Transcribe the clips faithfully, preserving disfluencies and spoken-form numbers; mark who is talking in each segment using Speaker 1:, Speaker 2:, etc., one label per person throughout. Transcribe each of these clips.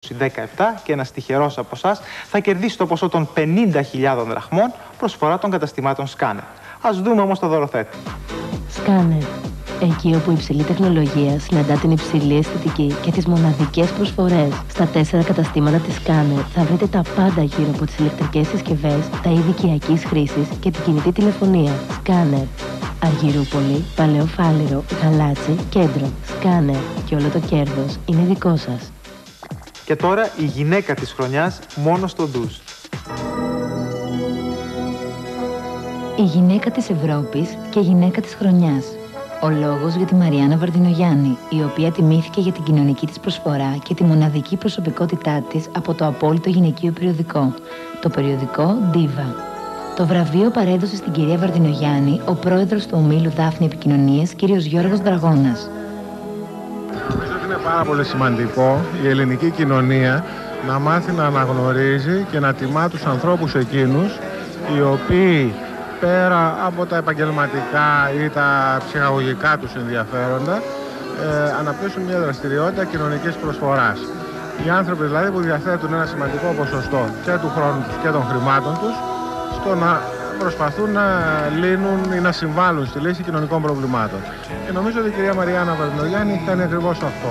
Speaker 1: δεκαεπτά και ένας τυχερός από εσάς θα κερδίσει το ποσό των πενήντα χιλιάδων δραχμών προσφορά των καταστημάτων Σκάνερ. Ας δούμε όμως το δωροθέτη.
Speaker 2: Σκάνερ. Εκεί όπου η υψηλή τεχνολογία συναντά την υψηλή αισθητική και τις μοναδικές προσφορές. Στα τέσσερα καταστήματα της Σκάνερ θα βρείτε τα πάντα γύρω από τις ηλεκτρικές συσκευές, τα είδη οικιακής χρήσης και την κινητή τηλεφωνία. Σκάνερ. Αργυρούπολη, Παλαιό Φάληρο, Γαλάτσι, Κέντρο. Σκάνερ. Και όλο το κέρδος είναι δικό σας.
Speaker 1: Και τώρα η γυναίκα της χρονιάς μόνο στο ντους.
Speaker 2: Η γυναίκα της Ευρώπης και η γυναίκα της χρονιάς. Ο λόγος για τη Μαριάννα Βαρδινογιάννη, η οποία τιμήθηκε για την κοινωνική της προσφορά και τη μοναδική προσωπικότητά της από το απόλυτο γυναικείο περιοδικό, το περιοδικό Diva. Το βραβείο παρέδωσε στην κυρία Βαρδινογιάννη ο πρόεδρος του ομίλου Δάφνη Επικοινωνίες, κύριος Γιώργος Δραγώνας.
Speaker 3: Νομίζω ότι είναι πάρα πολύ σημαντικό η ελληνική κοινωνία να μάθει να αναγνωρίζει και να τιμά τους ανθρώπους εκείνους οι οποίοι πέρα από τα επαγγελματικά ή τα ψυχαγωγικά τους ενδιαφέροντα ε, αναπτύσσουν μια δραστηριότητα κοινωνικής προσφοράς. Οι άνθρωποι δηλαδή που διαθέτουν ένα σημαντικό ποσοστό και του χρόνου τους και των χρημάτων τους στο να προσπαθούν να λύνουν ή να συμβάλλουν στη λύση κοινωνικών προβλημάτων. Και νομίζω ότι η κυρία Μαριάννα Βαρδινογιάννη έχει κάνει ακριβώς αυτό.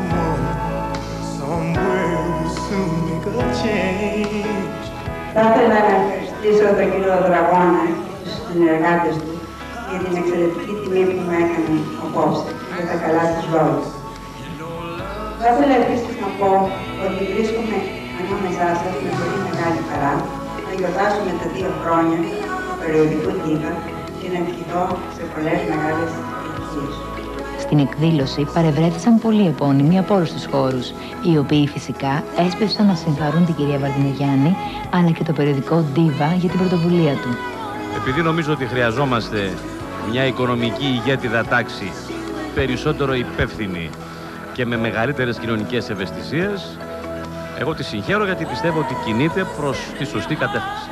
Speaker 4: Θα ήθελα να ευχαριστήσω τον κύριο Δραγώνα και τους συνεργάτες του για την εξαιρετική τιμή που μου έκανε απόψε για τα καλά της λόγια. Θα ήθελα επίσης να πω ότι βρίσκομαι ανάμεσά σας με πολύ μεγάλη χαρά να γιορτάσουμε τα δύο χρόνια του περιοδικού Diva και να ευχηθώ σε πολλές μεγάλες επιτυχίες.
Speaker 2: Στην εκδήλωση παρευρέθησαν πολλοί επώνυμοι από όλους τους χώρους, οι οποίοι φυσικά έσπευσαν να συγχαρούν την κυρία Βαρδινογιάννη, αλλά και το περιοδικό Diva για την πρωτοβουλία του.
Speaker 5: Επειδή νομίζω ότι χρειαζόμαστε μια οικονομική ηγέτιδα τάξη περισσότερο υπεύθυνη και με μεγαλύτερες κοινωνικές ευαισθησίες, εγώ τη συγχαίρω γιατί πιστεύω ότι κινείται προς τη σωστή κατεύθυνση.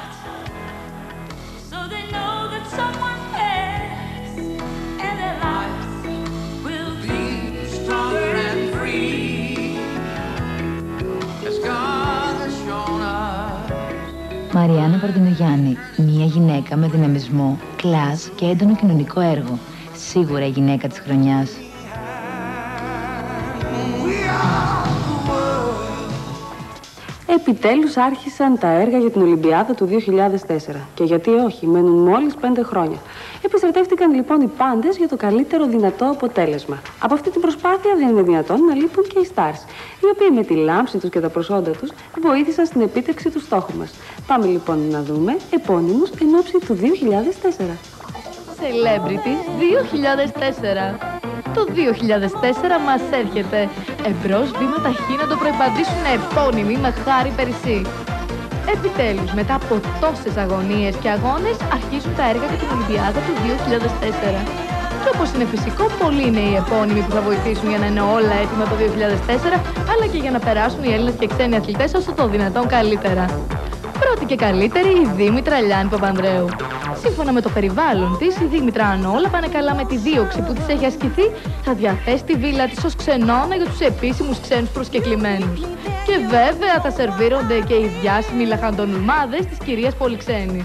Speaker 2: Μαριάννα Βαρδινογιάννη, μια γυναίκα με δυναμισμό, κλάς και έντονο κοινωνικό έργο. Σίγουρα η γυναίκα της χρονιάς.
Speaker 6: Επιτέλους άρχισαν τα έργα για την Ολυμπιάδα του δύο χιλιάδες τέσσερα. Και γιατί όχι, μένουν μόλις πέντε χρόνια. Επιστρατεύτηκαν λοιπόν οι πάντες για το καλύτερο δυνατό αποτέλεσμα. Από αυτή την προσπάθεια δεν είναι δυνατόν να λείπουν και οι stars, οι οποίοι με τη λάμψη τους και τα προσόντα τους βοήθησαν στην επίτευξη του στόχου μας. Πάμε λοιπόν να δούμε επώνυμους εν ώψη του δύο χιλιάδες τέσσερα.
Speaker 7: Celebrities δύο χιλιάδες τέσσερα. Το δύο χιλιάδες τέσσερα μας έρχεται. Εμπρός βήμα ταχύ να το προϋπαντήσουν επώνυμοι με Χάρη Περισή. Επιτέλους, μετά από τόσες αγωνίες και αγώνες, αρχίζουν τα έργα για την Ολυμπιάδα του δύο χιλιάδες τέσσερα. Και όπως είναι φυσικό, πολλοί είναι οι επώνυμοι που θα βοηθήσουν για να είναι όλα έτοιμα το δύο χιλιάδες τέσσερα, αλλά και για να περάσουν οι Έλληνες και ξένοι αθλητές όσο το δυνατόν καλύτερα. Πρώτη και καλύτερη η Δήμητρα Λιάννη Παπανδρέου. Σύμφωνα με το περιβάλλον της, η Δήμητρα, αν όλα πάνε καλά με τη δίωξη που της έχει ασκηθεί, θα διαθέσει τη βίλα της ως ξενώνα για τους επίσημους ξένους προσκεκλημένους. Και βέβαια θα σερβίρονται και οι διάσημοι λαχαντονουλμάδες της κυρίας Πολυξένης.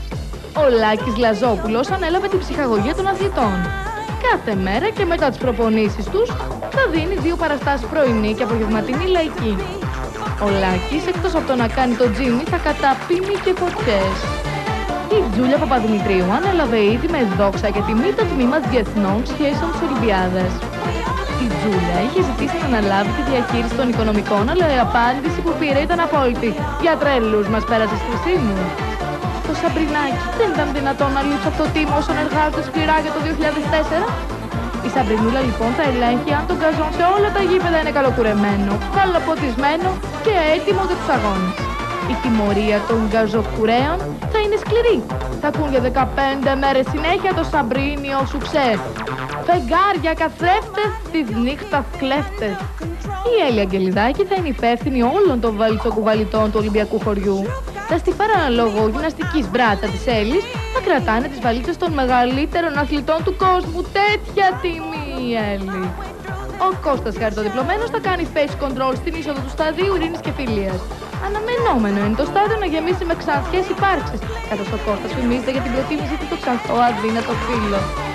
Speaker 7: Ο Λάκης Λαζόπουλος ανέλαβε την ψυχαγωγία των αθλητών. Κάθε μέρα και μετά τις προπονήσεις τους θα δίνει δύο παραστάσεις, πρωινή και απογευματινή λαϊκή. Ο Λάκης, εκτός από το να κάνει το τζίμι, θα καταπίνει και φωτιές. Η Τζούλια Παπαδημητρίου ανέλαβε ήδη με δόξα και τιμή το τμήμα διεθνών σχέσεων της Ολυμπιάδας. Η Τζούλια είχε ζητήσει να αναλάβει τη διαχείριση των οικονομικών, αλλά η απάντηση που πήρε ήταν απόλυτη. Για τρελούς μας πέρασε στη μου. Το Σαμπρινάκι δεν ήταν δυνατόν να λείψει αυτό το τίμο όσων εργάζονται σκληρά για το δύο χιλιάδες τέσσερα. Η Σαμπρινούλα λοιπόν θα ελέγχει αν το γκαζόν σε όλα τα γήπεδα είναι καλοκουρεμένο, καλοποτισμένο και έτοιμο για τους αγώνες. Η τιμωρία των γκαζοκουρέων θα είναι σκληρή. Θα ακούν για δεκαπέντε μέρες συνέχεια το Σαμπρίνιο σουξέ. Φεγγάρια καθρέφτες, της νύχτας κλέφτες. Η Έλλη Αγγελιδάκη θα είναι υπεύθυνη όλων των βαλιτσοκουβαλιτών του Ολυμπιακού χωριού. Τα στιφάρα αναλόγω γυμναστικής μπράτσα της Έλλης θα κρατάνε τις βαλίτσες των μεγαλύτερων αθλητών του κόσμου. Τέτοια τιμή η Έλλη. Ο Κώστας Χαριτοδιπλωμένος θα κάνει face control στην είσοδο του σταδίου Ειρήνης και Φιλίας. Αναμενόμενο είναι το στάδιο να γεμίσει με ξανθιές υπάρξεις, καθώς ο Κώστας φημίζεται για την προτίμησή του στο ξανθό αδύνατο φύλλο.